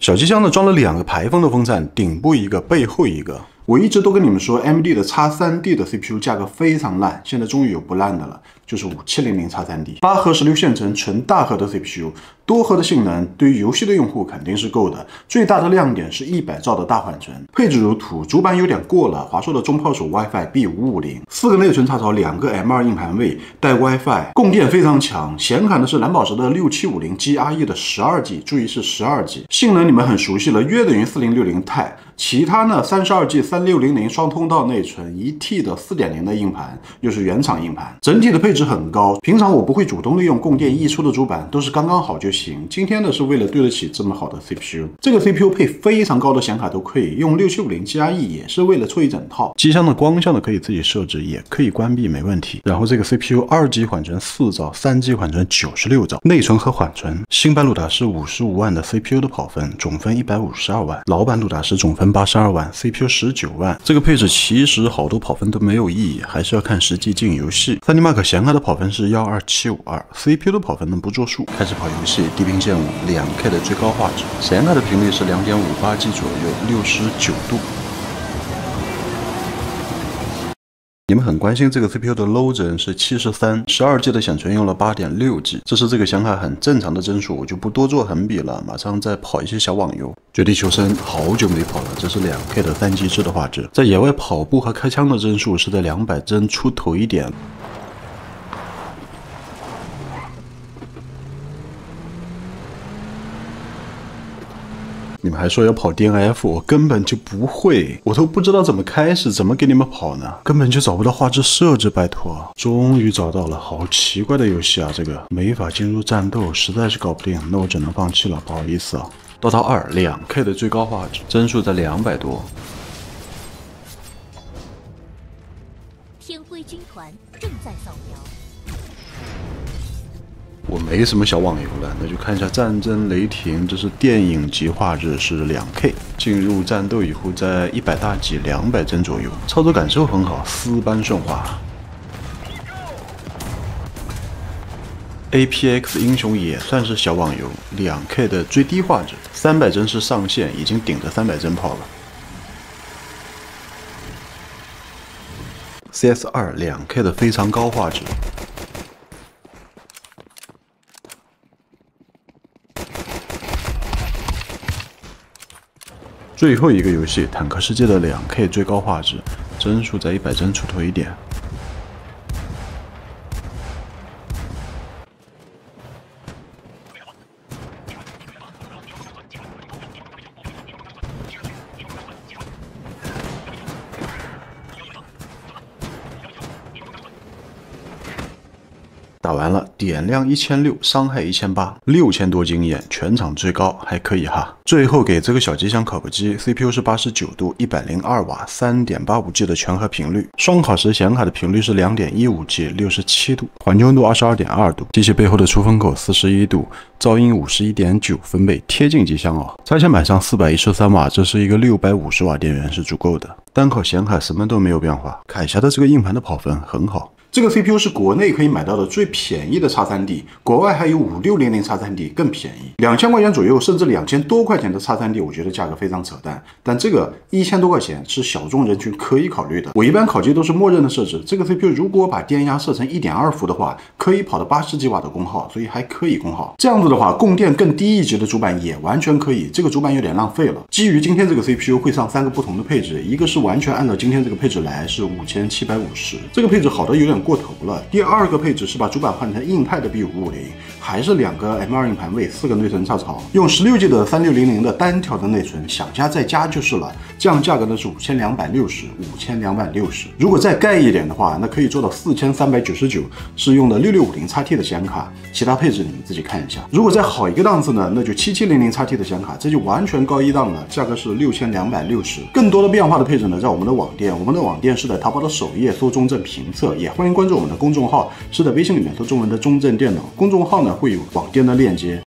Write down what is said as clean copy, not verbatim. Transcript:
小机箱呢装了2个排风的风扇，顶部一个，背后一个。我一直都跟你们说 ，AMD 的 X3D 的 CPU 价格非常烂，现在终于有不烂的了，就是5700 X3D，8核16线程纯大核的 CPU， 多核的性能对于游戏的用户肯定是够的。最大的亮点是100兆的大缓存，配置如图，主板有点过了，华硕的中炮手 WiFi B550，4个内存插槽，2个 M2 硬盘位，带 WiFi， 供电非常强。显卡呢是蓝宝石的6750 GRE 的12G， 注意是12G， 性能你们很熟悉了，约等于4060 Ti。其他呢 32G 3600双通道内存，1T 的 4.0 的硬盘，又是原厂硬盘，整体的配置很高。平常我不会主动利用供电溢出的主板，都是刚刚好就行。今天呢是为了对得起这么好的 CPU， 这个 CPU 配非常高的显卡都可以，用6750 GRE 也是为了凑一整套。机箱的光效呢可以自己设置，也可以关闭，没问题。然后这个 CPU 2G 缓存4兆，3G 缓存96兆，内存和缓存。新版鲁达是55万的 CPU 的跑分，总分152万；老版鲁达是总分82万 ，CPU 19万。这个配置其实好多跑分都没有意义，还是要看实际进游戏。3D Mark 显卡的跑分是12752，CPU 的跑分呢不作数。开始跑游戏，地平线5 2K 的最高画质，显卡的频率是2.58G 左右，69度。你们很关心这个 CPU 的 low 帧是73，12G 的显存用了8.6G， 这是这个显卡很正常的帧数，我就不多做横比了，马上再跑一些小网游。绝地求生好久没跑了，这是2K 的3级制的画质，在野外跑步和开枪的帧数是在200帧出头一点。你们还说要跑 DNF， 我根本就不会，我都不知道怎么开始，怎么给你们跑呢？根本就找不到画质设置，拜托！终于找到了，好奇怪的游戏啊，这个没法进入战斗，实在是搞不定，那我只能放弃了，不好意思啊。DOTA 2 2K 的最高画质，帧数在200多。 天辉军团正在扫描。 我没什么小网游了，那就看一下战争雷霆，这是电影级画质，是2K。进入战斗以后，在100大几200帧左右，操作感受很好，丝般顺滑。APX 英雄也算是小网游，2K 的最低画质，300帧是上限，已经顶着300帧跑了。CS2 2K 的非常高画质。最后一个游戏《坦克世界》的2K 最高画质，帧数在100帧出头一点。打完了，点亮1600，伤害1800，6000多经验，全场最高，还可以哈。最后给这个小机箱烤个鸡 ，CPU 是89度，102瓦，3.85G 的全核频率，双烤时显卡的频率是2.15G， 67度，环境温度22.2度，机器背后的出风口41度，噪音51.9分贝，贴近机箱哦。插线板上413瓦，这是一个650瓦电源是足够的。单烤显卡什么都没有变化，凯霞的这个硬盘的跑分很好。这个 CPU 是国内可以买到的最便宜的 X3D， 国外还有5600 X3D 更便宜，2000块钱左右，甚至2000多块钱的 X3D， 我觉得价格非常扯淡。但这个1000多块钱是小众人群可以考虑的。我一般烤机都是默认的设置，这个 CPU 如果把电压设成 1.2 伏的话，可以跑到80几瓦的功耗，所以还可以功耗。这样子的话，供电更低一级的主板也完全可以。这个主板有点浪费了。基于今天这个 CPU 会上3个不同的配置，一个是完全按照今天这个配置来，是5750，这个配置好的有点过头了。第二个配置是把主板换成硬态的 B550，还是2个 M2 硬盘位，4个内存插槽，用16G 的3600的单条的内存，想加再加就是了。这样价格呢是5260，5260。如果再盖一点的话，那可以做到4399，是用的6650 XT 的显卡，其他配置你们自己看一下。如果再好一个档次呢，那就7700 XT 的显卡，这就完全高一档了，价格是6260。更多的变化的配置呢，在我们的网店，我们的网店是在淘宝的首页搜中正评测，也欢迎关注我们的公众号，是在微信里面搜中文的中正电脑，公众号呢会有网店的链接。